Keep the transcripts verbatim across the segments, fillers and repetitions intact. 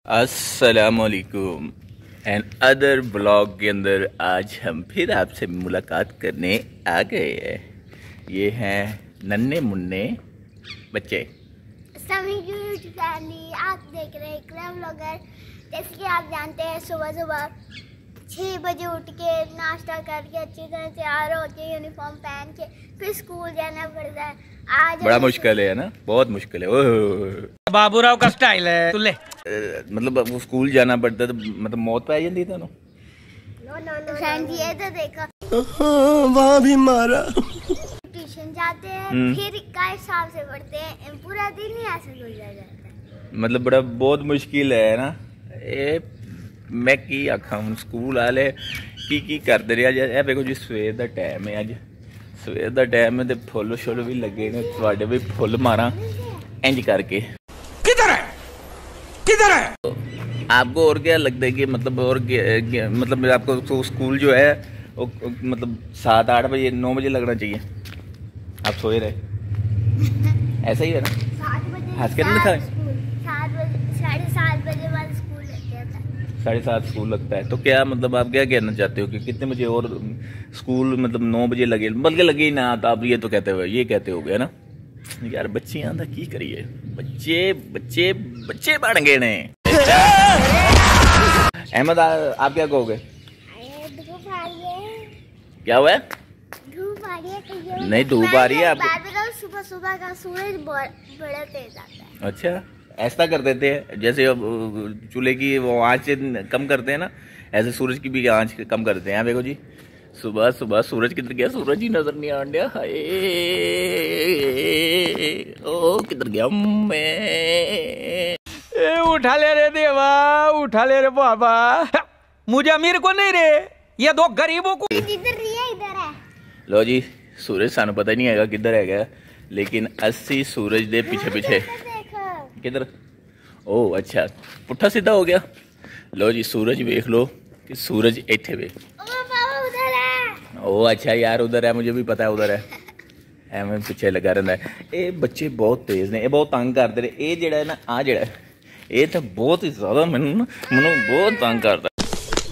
अस्सलामुअलैकुम and other blog के अंदर आज हम फिर आपसे मुलाकात करने आ गए हैं। ये हैं नन्हे मुन्ने बच्चे। फैमिली आप देख रहे हैं क्लब ब्लॉगर। जैसे कि आप जानते हैं सुबह सुबह छः बजे उठ के नाश्ता करके अच्छी तरह तैयार होके यूनिफॉर्म पहन के फिर स्कूल जाना पड़ता है। आज बड़ा मुश्किल है ना, बहुत मुश्किल है। ओह बाबूराव का स्टाइल है तुले। मतलब वो स्कूल जाना पड़ता है तो मतलब मौत पे आ जाती है। फ्रेंड ये तो देखा वहाँ भी मारा। ट्यूशन जाते हैं फिर का हिसाब से पढ़ते हैं, पूरा दिन ही ऐसे गुजर जाता है। मतलब बड़ा बहुत मुश्किल है ना। ए मैं की आखा हूँ स्कूल वाले की की करते रहे। अज देखो जी सवेर का टाइम है, अज सवेर का टाइम है तो फुल शुल भी लगे ने, थोड़े भी फुल मारा इंज करके। किधर है किधर है तो आपको और क्या लगता है कि मतलब और क्या, मतलब आपको तो स्कूल जो है वो मतलब सात आठ बजे नौ बजे लगना चाहिए, आप सोए रहे ऐसा ही है ना। सात बजे हंस के नहीं दिखा सात बजे साढ़े सात बजे बाद स्कूल लगता है। साढ़े सात स्कूल लगता है। तो क्या मतलब आप क्या कहना चाहते हो कि कितने बजे और स्कूल मतलब नौ बजे लगे, बल्कि लगे ही ना, तो आप ये तो कहते हुए ये कहते हो गए ना यार बच्चे आंदा की करिए, बच्चे बच्चे बच्चे बढ़ गए ने। अहमद आप क्या कहोगे? धूप आ रही है। क्या हुआ है? धूप आ रही है। नहीं धूप आ रही है आपको? सुबह सुबह का सूरज बड़ा तेज आता है। अच्छा ऐसा कर देते हैं जैसे अब चूल्हे की वो आँच कम करते हैं ना, ऐसे सूरज की भी आँच कम करते हैं। देखो जी सुबह सुबह सूरज किधर गया, सूरज ही नजर नहीं आने दिया। हाय ओ किधर गया मैं। ए, उठा ले रे देवा, उठा ले रे बाबा। मुझे अमीर को नहीं रे, ये दो गरीबों को। इधर है इधर है। लो जी सूरज सानू पता नहीं है किधर है, लेकिन अस्सी सूरज दे पीछे पीछे किधर। ओ अच्छा पुट्ठा सीधा हो गया। लो जी सूरज देख लो कि सूरज इथे वे। ओ अच्छा यार उधर है, मुझे भी पता है उधर है, एवं पीछे लगा रहता है। ये बच्चे बहुत तेज ने, ये बहुत तंग करते रहे। ये जड़ा है ना आ जड़ा ये तो बहुत ही ज्यादा मैनू मैनू बहुत तंग करता है।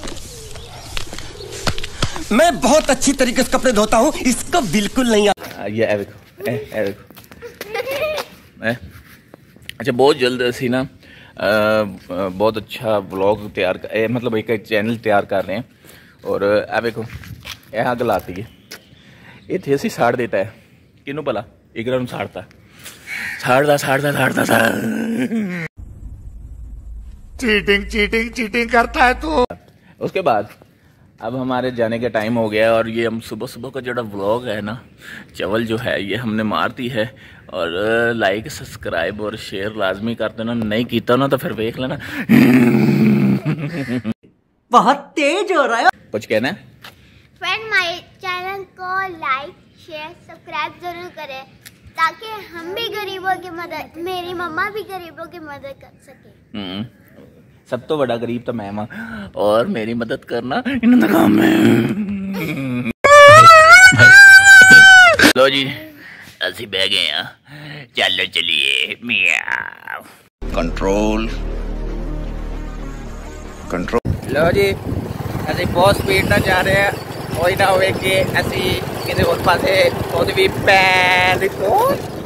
मैं बहुत अच्छी तरीके से कपड़े धोता हूँ, इसको बिल्कुल नहीं आता। ये ए देखो ए ए देखो ए अच्छा बहुत जल्द असी ना आ, बहुत अच्छा ब्लॉग तैयार कर ए, मतलब एक चैनल तैयार कर रहे हैं। और ए देखो यह अग लाती है, ये थे असी साड़ देता है किनू भला एक साड़ता साड़ता साड़ता साड़ता साड़ चीटिंग चीटिंग चीटिंग करता है तू। उसके बाद अब हमारे जाने का टाइम हो गया और ये हम सुबह सुबह का जो व्लॉग है ना चवल जो है ये हमने मार दी है। और लाइक सब्सक्राइब और शेयर लाजमी कर देना, नहीं किया ना तो फिर देख लेना। बहुत तेज हो रहा है। कुछ कहना है? फ्रेंड हमारे चैनल को लाइक शेयर सब्सक्राइब जरूर करें ताकि हम भी गरीबों की मदद, मेरी मम्मा भी गरीबों की मदद कर सके। सब तो बड़ा गरीब तो मैं मां, और मेरी मदद करना इन काम में। लो जी असि बह गए हैं, चलो चलिए मियां। Control control. लो जी असि बहुत स्पीड ना जा रहे हैं, कोई ना हो कि असि किसी और पासे खुद भी पैर